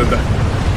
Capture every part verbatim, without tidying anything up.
分だ。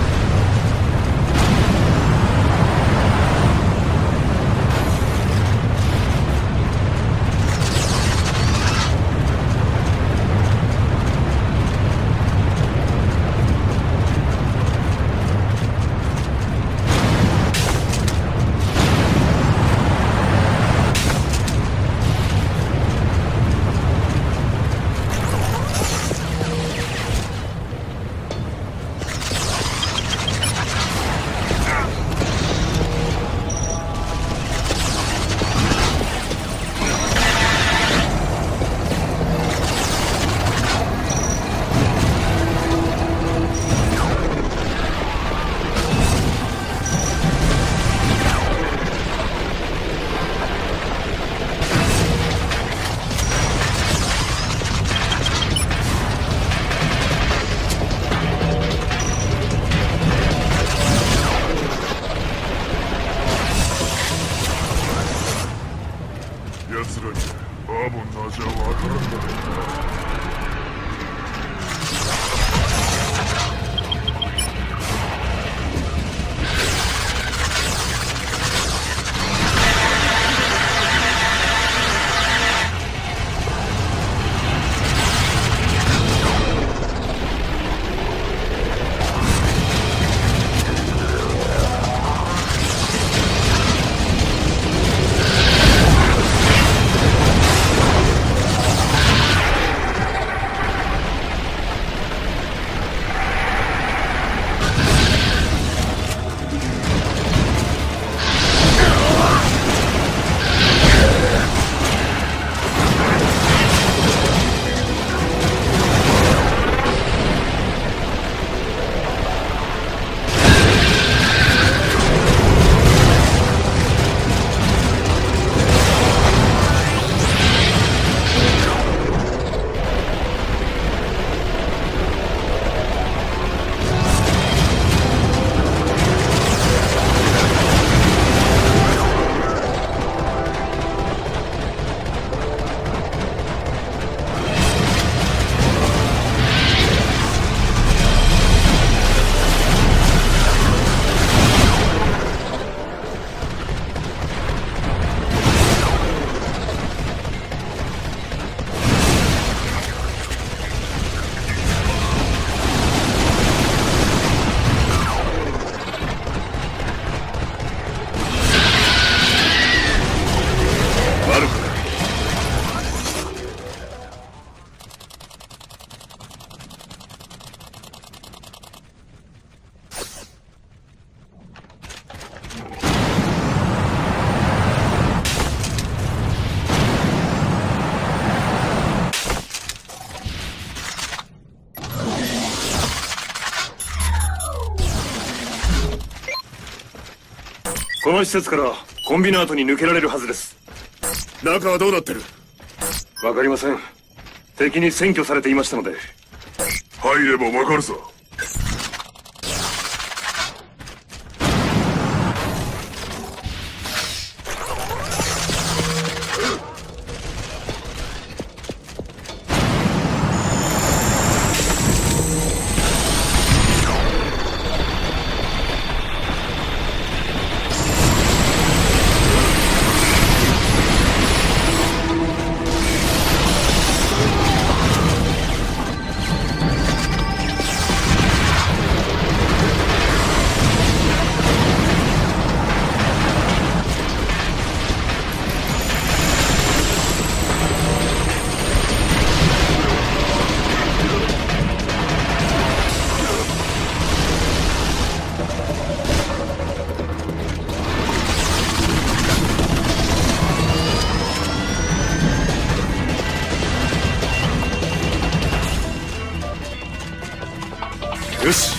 奴らにバーボンの味はわからんだろうな。 この施設からコンビナートに抜けられるはずです。 中はどうなってる？ わかりません。敵に占拠されていましたので。 入ればわかるさ。よし。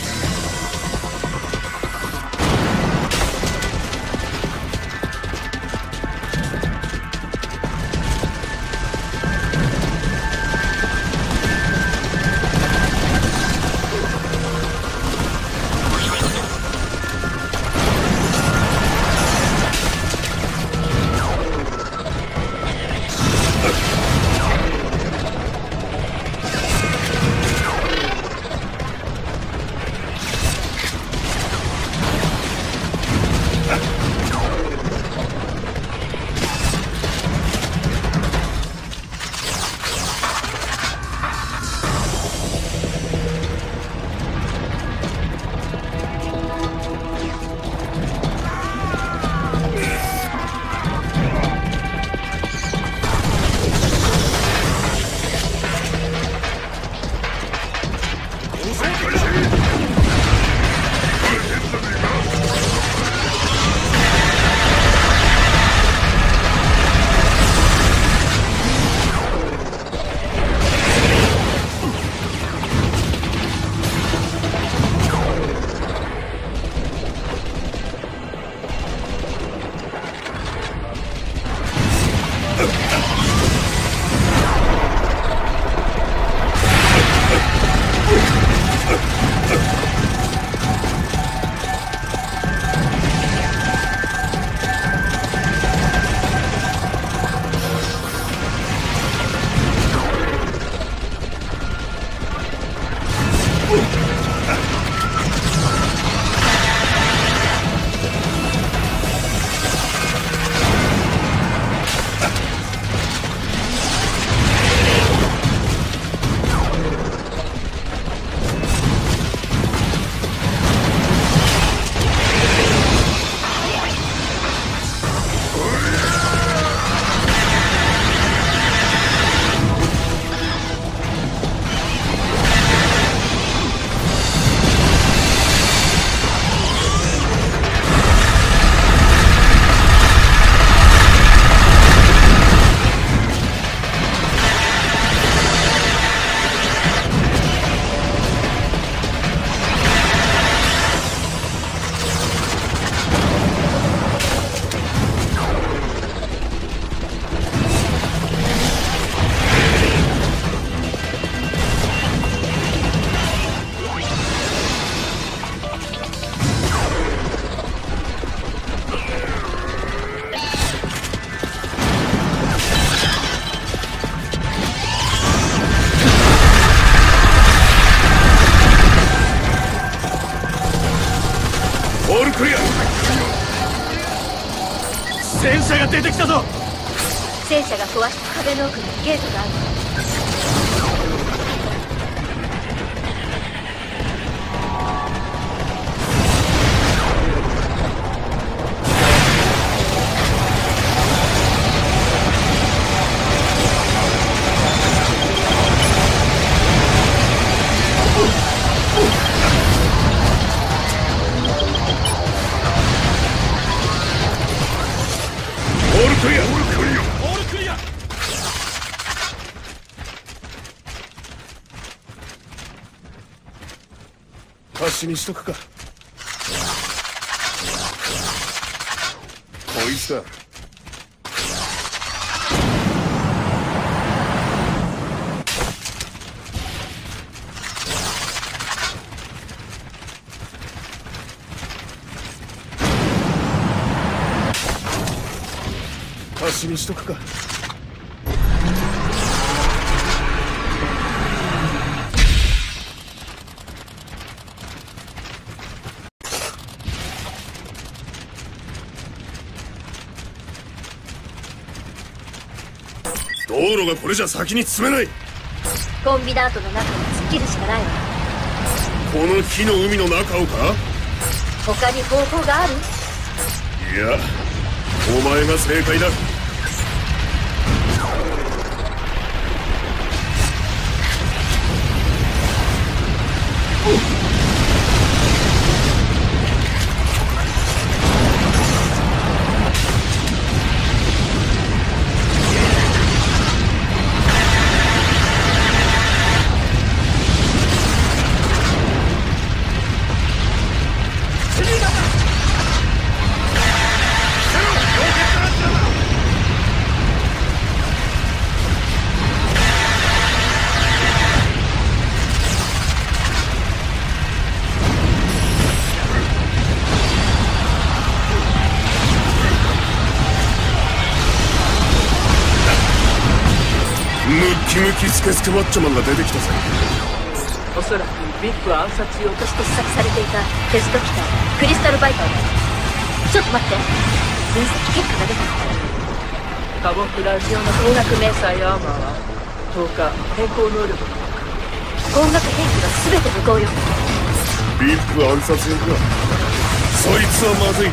戦車が出てきたぞ。 戦車が壊した壁の奥にゲートがある。 クリアオールクリアオールクリア。 足しにしとくか。こいつだ。足しにしとくか。道路がこれじゃ先に進めない。 コンビナートの中に突っ切るしかないわ。 この火の海の中をか。 他に方法がある？ いや、お前が正解だ。ムッキムキスケスケマッチョマンが出てきたぜ。 おそらくビップ暗殺用としてと視察されていたテスト機体クリスタルバイパーだ。ちょっと待って、分析結果が出た。 カモフラージ用の光学迷彩アーマーはとおか変更能力。 光学兵器は全て無効よ。 ビップ暗殺用か。そいつはまずいな。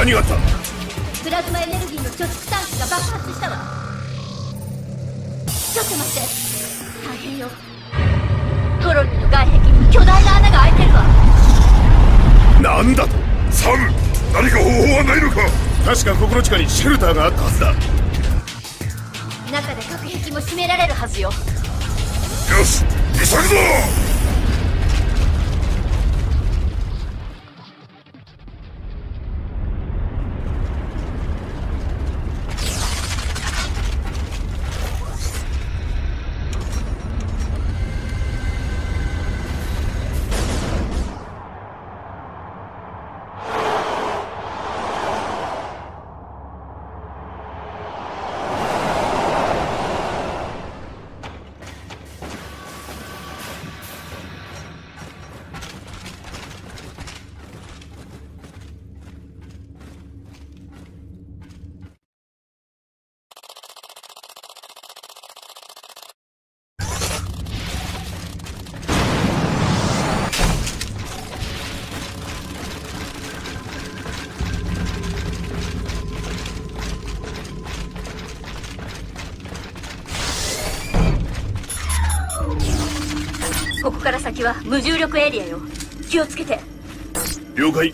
何があった？ プラズマエネルギーの貯蓄タンクが爆発したわ。ちょっと待って、大変よ。コロニーの外壁に巨大な穴が開いてるわ。 なんだと？ サム、何か方法はないのか？ 確かここの地下にシェルターがあったはずだ。 中で隔壁も閉められるはずよ。 よし、急ぐぞ！ ここから先は無重力エリアよ。気をつけて。 了解。 こ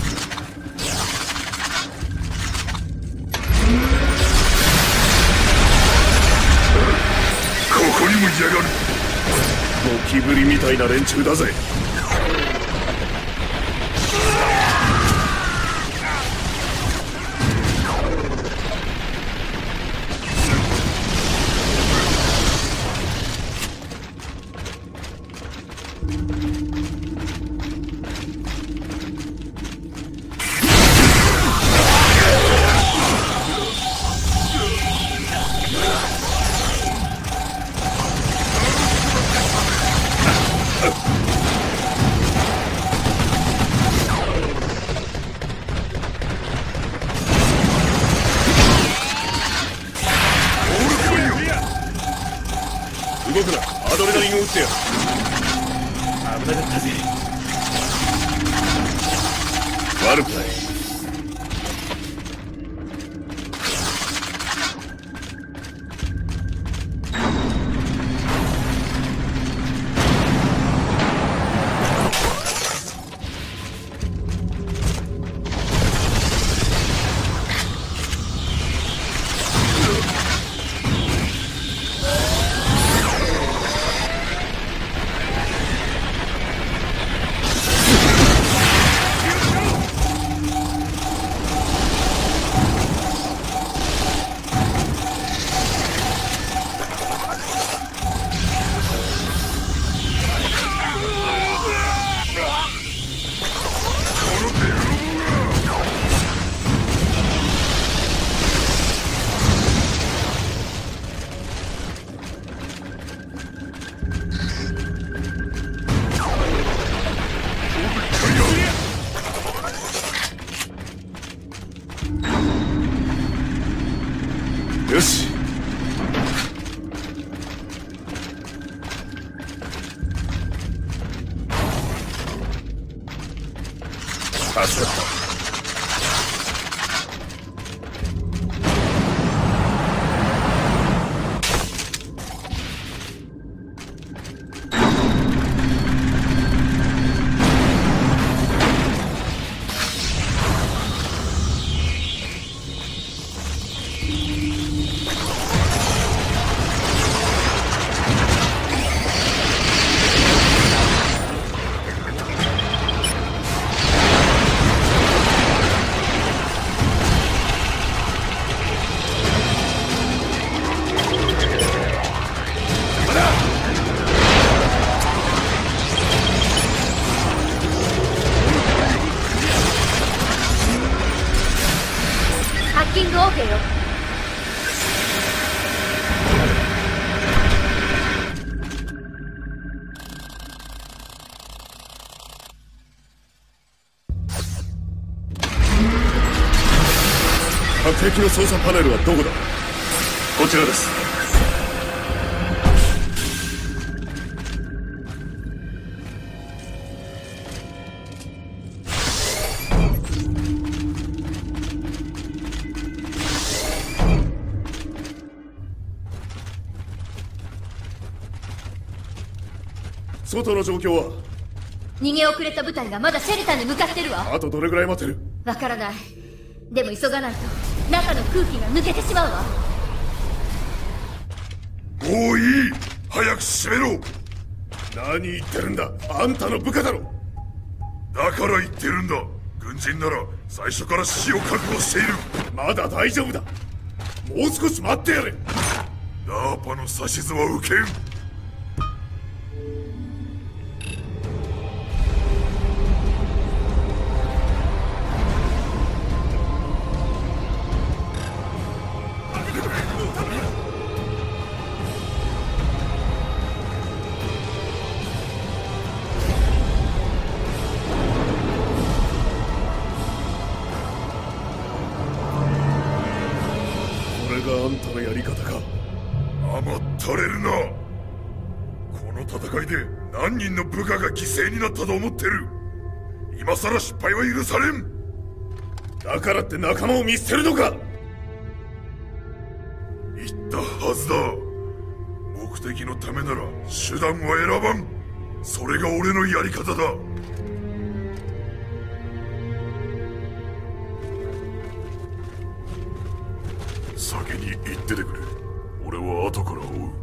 こにもいやがる。 ゴキブリみたいな連中だぜ。動くな。アドレナリンを打ってやる。危なかったぜ。悪くない。よし。助かった。 キングオーケーよ。 各敵の操作パネルはどこだ？ こちらです。 外の状況は？ 逃げ遅れた部隊がまだシェルターに向かってるわ。 あとどれぐらい待てる？ わからない。でも急がないと中の空気が抜けてしまうわ。 もういい、早く閉めろ。 何言ってるんだ、あんたの部下だろ。 だから言ってるんだ。軍人なら最初から死を覚悟している。 まだ大丈夫だ、もう少し待ってやれ。 ダーパの指図は受けん。 あんたのやり方か。 甘ったれるな。この戦いで何人の部下が犠牲になったと思ってる。今さら失敗は許されん。 だからって仲間を見捨てるのか。 言ったはずだ。目的のためなら手段は選ばん。それが俺のやり方だ。先に行っててくれ。俺は後から追う。